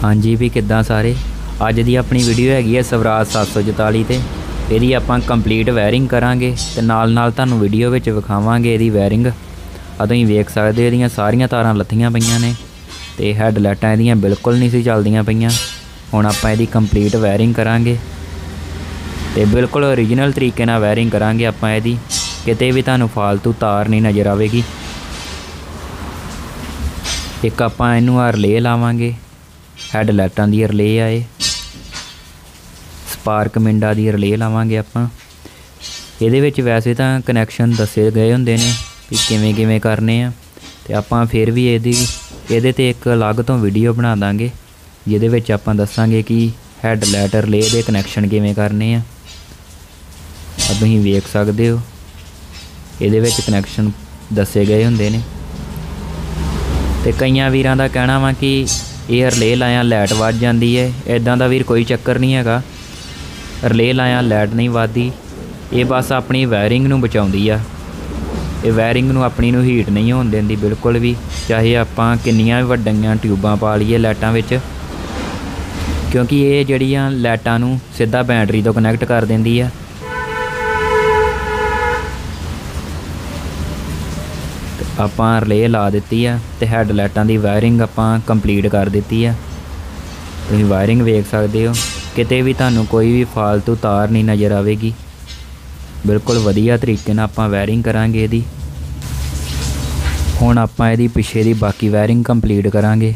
हाँ जी भी किद्दां सारे अज दी अपनी वीडियो हैगी है स्वराज 744 ते इहदी आपां कंप्लीट वायरिंग करांगे ते नाल नाल तुहानूं वीडियो विच विखावांगे इहदी वायरिंग। तुसीं वेख सकदे इहदियां सारियां तारां लत्थियां पईयां ने ते हैडलाइटां इहदियां बिल्कुल नहीं सी चलदियां पईयां। हुण आपां इहदी कंप्लीट वायरिंग करांगे ते बिल्कुल ओरिजिनल तरीके नाल वायरिंग करांगे आपां इहदी, किते भी तुहानूं फालतू तार नहीं नज़र आवेगी। एक आपां इहनूं रिले लावांगे, हैडलाइटां दी रिले आए, स्पार्क मिंडा दी रिले लावांगे आपां। इहदे विच वैसे तां कनैक्शन दस्से गए हुंदे ने कि किवें किवें करने आ ते आपां फिर भी इहदे ते एक अलग तो वीडियो बना दांगे जिहदे विच आपां दस्सांगे कि हैडलाइट रिले दे कनैक्शन किवें करने आ। तुसीं वेख सकदे हो इहदे विच कनैक्शन दस्से गए हुंदे ने ते कईयां वीरां दा कहना वा कि ਇਹ ਰਿਲੇ ਲਾਇਆ ਲਾਈਟ ਵੱਜ ਜਾਂਦੀ ਹੈ। ਇੱਦਾਂ ਦਾ ਵੀਰ ਕੋਈ ਚੱਕਰ ਨਹੀਂ ਹੈਗਾ, ਰਿਲੇ ਲਾਇਆ ਲਾਈਟ ਨਹੀਂ ਵੱਧਦੀ। ਇਹ ਬਸ ਆਪਣੀ ਵਾਇਰਿੰਗ ਨੂੰ ਬਚਾਉਂਦੀ ਆ, ਇਹ ਵਾਇਰਿੰਗ ਨੂੰ ਆਪਣੀ ਨੂੰ ਹੀਟ ਨਹੀਂ ਹੋਣ ਦਿੰਦੀ ਬਿਲਕੁਲ ਵੀ, ਚਾਹੇ ਆਪਾਂ ਕਿੰਨੀਆਂ ਵੀ ਵੱਡੀਆਂ ਟਿਊਬਾਂ ਪਾ ਲਈਏ ਲਾਈਟਾਂ ਵਿੱਚ, ਕਿਉਂਕਿ ਇਹ ਜਿਹੜੀਆਂ ਲਾਈਟਾਂ ਨੂੰ ਸਿੱਧਾ ਬੈਟਰੀ ਤੋਂ ਕਨੈਕਟ ਕਰ ਦਿੰਦੀ ਆ। ਆਪਾਂ ਰਿਲੇ ਲਾ ਦਿੱਤੀ ਆ ਤੇ ਹੈਡਲਾइटां ਦੀ ਵਾਇਰਿੰਗ ਆਪਾਂ ਕੰਪਲੀਟ ਕਰ ਦਿੱਤੀ ਆ। ਤੁਸੀਂ ਵਾਇਰਿੰਗ ਵੇਖ ਸਕਦੇ ਹੋ, ਕਿਤੇ ਵੀ ਤੁਹਾਨੂੰ ਕੋਈ ਵੀ ਫਾਲਤੂ ਤਾਰ ਨਹੀਂ ਨਜ਼ਰ ਆਵੇਗੀ। ਬਿਲਕੁਲ ਵਧੀਆ ਤਰੀਕੇ ਨਾਲ ਆਪਾਂ ਵਾਇਰਿੰਗ ਕਰਾਂਗੇ ਇਹਦੀ। ਹੁਣ ਆਪਾਂ ਇਹਦੀ ਪਿੱਛੇ ਦੀ ਬਾਕੀ ਵਾਇਰਿੰਗ ਕੰਪਲੀਟ ਕਰਾਂਗੇ।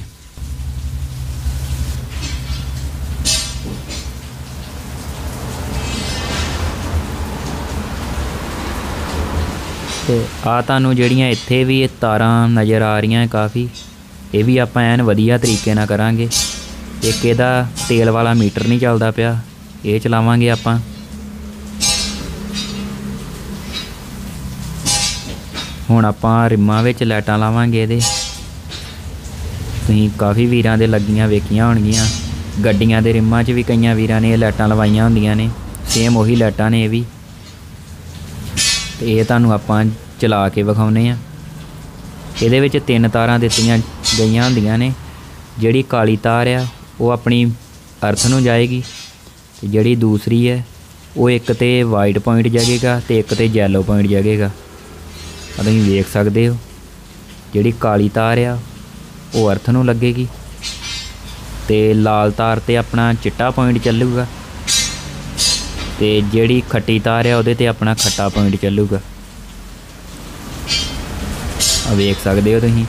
ਤੇ ਆ ਤੁਹਾਨੂੰ ਜਿਹੜੀਆਂ ਇੱਥੇ ਵੀ ਇਹ ਤਾਰਾਂ ਨਜ਼ਰ ਆ ਰਹੀਆਂ ਕਾਫੀ, ਇਹ ਵੀ ਆਪਾਂ ਐਨ ਵਧੀਆ ਤਰੀਕੇ ਨਾਲ ਕਰਾਂਗੇ। ਇੱਕ ਇਹਦਾ ਤੇਲ ਵਾਲਾ ਮੀਟਰ ਨਹੀਂ ਚੱਲਦਾ ਪਿਆ, ਇਹ ਚਲਾਵਾਂਗੇ ਆਪਾਂ। ਹੁਣ ਆਪਾਂ ਰਿਮਾਂ ਵਿੱਚ ਲਾਈਟਾਂ ਲਾਵਾਂਗੇ ਇਹਦੇ। ਤੁਸੀਂ ਕਾਫੀ ਵੀਰਾਂ ਦੇ ਲੱਗੀਆਂ ਵੇਖੀਆਂ ਹੋਣਗੀਆਂ, ਗੱਡੀਆਂ ਦੇ ਰਿਮਾਂ 'ਚ ਵੀ ਕਈਆਂ ਵੀਰਾਂ ਨੇ ਇਹ ਲਾਈਟਾਂ ਲਵਾਈਆਂ ਹੁੰਦੀਆਂ ਨੇ, ਸੇਮ ਉਹੀ ਲਾਈਟਾਂ ਨੇ ਇਹ ਵੀ। ਤੇ ਇਹ ਤੁਹਾਨੂੰ ਆਪਾਂ ਚਲਾ ਕੇ ਵਿਖਾਉਂਦੇ ਆ। ਇਹਦੇ ਵਿੱਚ 3 ਤਾਰਾਂ ਦਿੱਤੀਆਂ ਗਈਆਂ ਹੁੰਦੀਆਂ ਨੇ। ਜਿਹੜੀ ਕਾਲੀ ਤਾਰ ਆ ਉਹ ਆਪਣੀ ਅਰਥ ਨੂੰ ਜਾਏਗੀ ਤੇ ਜਿਹੜੀ ਦੂਸਰੀ ਹੈ ਉਹ ਇੱਕ ਤੇ ਵਾਈਟ ਪੁਆਇੰਟ ਜਗੇਗਾ ਤੇ ਇੱਕ ਤੇ ਯੈਲੋ ਪੁਆਇੰਟ ਜਗੇਗਾ। ਤੁਸੀਂ ਵੇਖ ਸਕਦੇ ਹੋ ਜਿਹੜੀ ਕਾਲੀ ਤਾਰ ਆ ਉਹ ਅਰਥ ਨੂੰ ਲੱਗੇਗੀ ਤੇ ਲਾਲ ਤਾਰ ਤੇ ਆਪਣਾ ਚਿੱਟਾ ਪੁਆਇੰਟ ਚੱਲੂਗਾ ਤੇ ਜਿਹੜੀ ਖੱਟੀ ਤਾਰ ਆ ਉਹਦੇ ਤੇ ਆਪਣਾ ਖੱਟਾ ਪੁਆਇੰਟ ਚੱਲੂਗਾ। ਆ ਵੇਖ ਸਕਦੇ ਹੋ ਤੁਸੀਂ।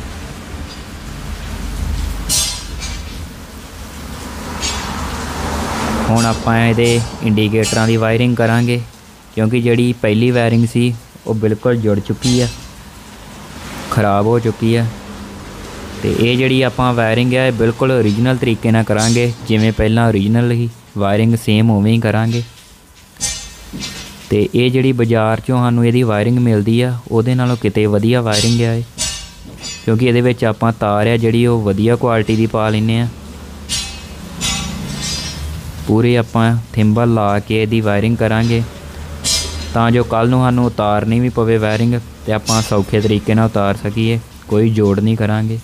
ਹੁਣ ਆਪਾਂ ਇਹਦੇ ਇੰਡੀਕੇਟਰਾਂ ਦੀ ਵਾਇਰਿੰਗ ਕਰਾਂਗੇ, ਕਿਉਂਕਿ ਜਿਹੜੀ ਪਹਿਲੀ ਵਾਇਰਿੰਗ ਸੀ ਉਹ ਬਿਲਕੁਲ ਜੁੜ ਚੁੱਕੀ ਆ, ਖਰਾਬ ਹੋ ਚੁੱਕੀ ਆ। ਤੇ ਇਹ ਜਿਹੜੀ ਆਪਾਂ ਵਾਇਰਿੰਗ ਹੈ ਬਿਲਕੁਲ ਓਰੀਜਨਲ ਤਰੀਕੇ ਨਾਲ ਕਰਾਂਗੇ, ਜਿਵੇਂ ਪਹਿਲਾਂ ਓਰੀਜਨਲ ਹੀ ਵਾਇਰਿੰਗ ਸੇਮ ਉਵੇਂ ਹੀ ਕਰਾਂਗੇ। ਤੇ ਇਹ ਜਿਹੜੀ ਬਾਜ਼ਾਰ 'ਚੋਂ ਸਾਨੂੰ ਇਹਦੀ ਵਾਇਰਿੰਗ ਮਿਲਦੀ ਆ ਉਹਦੇ ਨਾਲੋਂ ਕਿਤੇ ਵਧੀਆ ਵਾਇਰਿੰਗ ਆ ਇਹ, ਕਿਉਂਕਿ ਇਹਦੇ ਵਿੱਚ ਆਪਾਂ ਤਾਰ ਆ ਜਿਹੜੀ ਉਹ ਵਧੀਆ ਕੁਆਲਿਟੀ ਦੀ ਪਾ ਲੈਂਦੇ ਆ। ਪੂਰੇ ਆਪਾਂ ਥਿੰਬਲ ਲਾ ਕੇ ਇਹਦੀ ਵਾਇਰਿੰਗ ਕਰਾਂਗੇ ਤਾਂ ਜੋ ਕੱਲ੍ਹ ਨੂੰ ਸਾਨੂੰ ਉਤਾਰਨੀ ਵੀ ਪਵੇ ਵਾਇਰਿੰਗ ਤੇ ਆਪਾਂ ਸੌਖੇ ਤਰੀਕੇ ਨਾਲ ਉਤਾਰ ਸਕੀਏ, ਕੋਈ ਜੋੜ ਨਹੀਂ ਕਰਾਂਗੇ।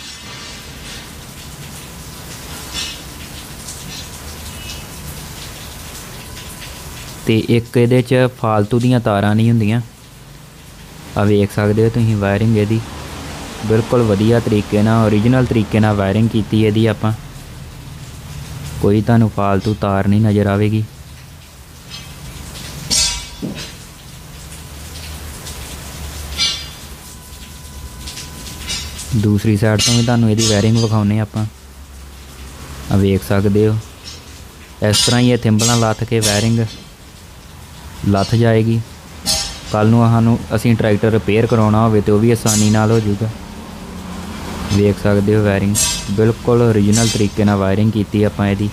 ਤੇ ਇੱਕ ਇਹਦੇ 'ਚ ਫਾਲਤੂ ਦੀਆਂ ਤਾਰਾਂ ਨਹੀਂ ਹੁੰਦੀਆਂ। ਆ ਵੇਖ ਸਕਦੇ ਹੋ ਤੁਸੀਂ ਵਾਇਰਿੰਗ ਇਹਦੀ ਬਿਲਕੁਲ ਵਧੀਆ ਤਰੀਕੇ ਨਾਲ ਓਰੀਜਨਲ ਤਰੀਕੇ ਨਾਲ ਵਾਇਰਿੰਗ ਕੀਤੀ ਇਹਦੀ ਆਪਾਂ, ਕੋਈ ਤੁਹਾਨੂੰ ਫਾਲਤੂ ਤਾਰ ਨਹੀਂ ਨਜ਼ਰ ਆਵੇਗੀ। ਦੂਸਰੀ ਸਾਈਡ ਤੋਂ ਵੀ ਤੁਹਾਨੂੰ ਇਹਦੀ ਵਾਇਰਿੰਗ ਵਿਖਾਉਂਦੇ ਆਪਾਂ। ਆ ਵੇਖ ਸਕਦੇ ਹੋ ਇਸ ਤਰ੍ਹਾਂ ਹੀ ਇਹ ਥਿੰਬਲਾਂ ਲੱਥ ਕੇ ਵਾਇਰਿੰਗ ਲੱਥ ਜਾਏਗੀ। ਕੱਲ੍ਹ ਨੂੰ ਸਾਨੂੰ ਅਸੀਂ ਟਰੈਕਟਰ ਰਿਪੇਅਰ ਕਰਾਉਣਾ ਹੋਵੇ ਤਾਂ ਉਹ ਵੀ ਆਸਾਨੀ ਨਾਲ ਹੋ ਜਾਊਗਾ। ਵੇਖ ਸਕਦੇ ਹੋ ਵਾਇਰਿੰਗ ਬਿਲਕੁਲ ਓਰੀਜਨਲ ਤਰੀਕੇ ਨਾਲ ਵਾਇਰਿੰਗ ਕੀਤੀ ਆਪਾਂ ਇਹਦੀ।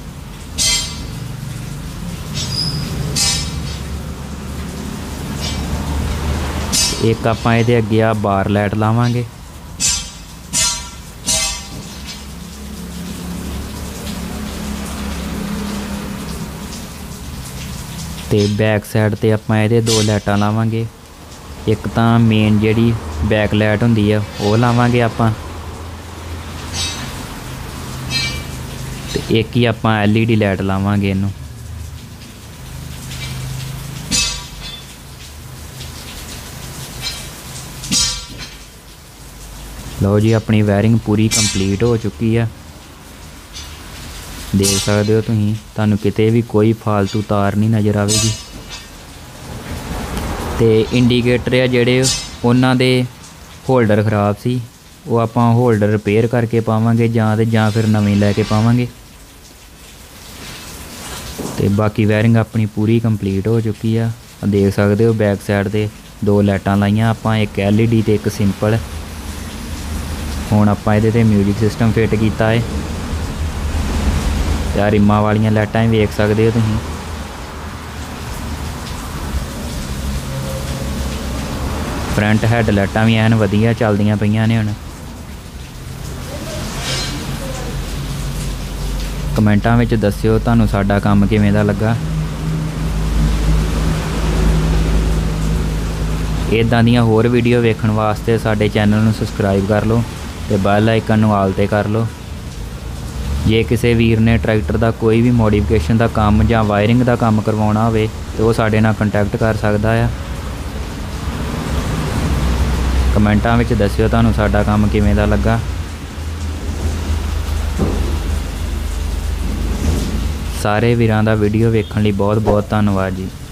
ਇੱਕ ਆਪਾਂ ਇਹਦੇ ਅੱਗੇ ਆ ਬਾਰ ਲਾਈਟ ਲਾਵਾਂਗੇ। ਤੇ ਬੈਕ ਸਾਈਡ ਤੇ ਆਪਾਂ ਇਹਦੇ 2 ਲਾਈਟਾਂ ਲਾਵਾਂਗੇ। ਇੱਕ ਤਾਂ ਮੇਨ ਜਿਹੜੀ ਬੈਕ ਲਾਈਟ ਹੁੰਦੀ ਆ ਉਹ ਲਾਵਾਂਗੇ ਆਪਾਂ, ਤੇ ਇੱਕ ਹੀ ਆਪਾਂ LED ਲਾਈਟ ਲਾਵਾਂਗੇ ਇਹਨੂੰ। ਲਓ ਜੀ ਆਪਣੀ ਵਾਇਰਿੰਗ ਪੂਰੀ ਕੰਪਲੀਟ ਹੋ ਚੁੱਕੀ ਆ। ਦੇਖ ਸਕਦੇ ਹੋ ਤੁਸੀਂ, ਤੁਹਾਨੂੰ ਕਿਤੇ ਵੀ ਕੋਈ ਫਾਲਤੂ ਤਾਰ ਨਹੀਂ ਨਜ਼ਰ ਆਵੇਗੀ। ਤੇ ਇੰਡੀਕੇਟਰ ਆ ਜਿਹੜੇ ਉਹਨਾਂ ਦੇ ਹੋਲਡਰ ख़राब ਸੀ, ਉਹ ਆਪਾਂ ਹੋਲਡਰ ਰਿਪੇਅਰ ਕਰਕੇ ਪਾਵਾਂਗੇ ਜਾਂ ਫਿਰ ਨਵੇਂ ਲੈ ਕੇ ਪਾਵਾਂਗੇ। ਤੇ ਬਾਕੀ ਵਾਇਰਿੰਗ ਆਪਣੀ ਪੂਰੀ ਕੰਪਲੀਟ ਹੋ ਚੁੱਕੀ ਆ। ਦੇਖ ਸਕਦੇ ਹੋ ਬੈਕ ਸਾਈਡ ਤੇ 2 ਲਾਈਟਾਂ ਲਾਈਆਂ ਆਪਾਂ, ਇੱਕ LED ਤੇ ਇੱਕ ਸਿੰਪਲ। ਹੁਣ ਆਪਾਂ ਇਹਦੇ ਤੇ ਮਿਊਜ਼ਿਕ ਸਿਸਟਮ ਫਿੱਟ ਕੀਤਾ ਹੈ। ਤੇ ਰਿਮਾਂ ਵਾਲੀਆਂ ਲਾਈਟਾਂ ਵੀ ਵੇਖ ਸਕਦੇ ਹੋ ਤੁਸੀਂ। ਫਰੰਟ ਹੈਡ ਲਾਈਟਾਂ ਵੀ ਐਨ ਵਧੀਆ ਚੱਲਦੀਆਂ ਪਈਆਂ ਨੇ। ਹੁਣ ਕਮੈਂਟਾਂ ਵਿੱਚ ਦੱਸਿਓ ਤੁਹਾਨੂੰ ਸਾਡਾ ਕੰਮ ਕਿਵੇਂ ਦਾ ਲੱਗਾ। ਇੱਦਾਂ ਦੀਆਂ ਹੋਰ ਵੀਡੀਓ ਵੇਖਣ ਵਾਸਤੇ ਸਾਡੇ ਚੈਨਲ ਨੂੰ ਸਬਸਕ੍ਰਾਈਬ ਕਰ ਲਓ ਤੇ ਬੈਲ ਆਈਕਨ ਨੂੰ ਆਲ ਤੇ ਕਰ ਲਓ। ਜੇ ਕਿਸੇ ਵੀਰ ਨੇ ਟਰੈਕਟਰ ਦਾ ਕੋਈ ਵੀ ਮੋਡੀਫਿਕੇਸ਼ਨ ਦਾ ਕੰਮ ਜਾਂ ਵਾਇਰਿੰਗ ਦਾ ਕੰਮ ਕਰਵਾਉਣਾ ਹੋਵੇ ਤੇ ਉਹ ਸਾਡੇ ਨਾਲ ਕੰਟੈਕਟ ਕਰ ਸਕਦਾ ਆ। ਕਮੈਂਟਾਂ ਵਿੱਚ ਦੱਸਿਓ ਤੁਹਾਨੂੰ ਸਾਡਾ ਕੰਮ ਕਿਵੇਂ ਦਾ ਲੱਗਾ। ਸਾਰੇ ਵੀਰਾਂ ਦਾ ਵੀਡੀਓ ਵੇਖਣ ਲਈ ਬਹੁਤ ਬਹੁਤ ਧੰਨਵਾਦ ਜੀ।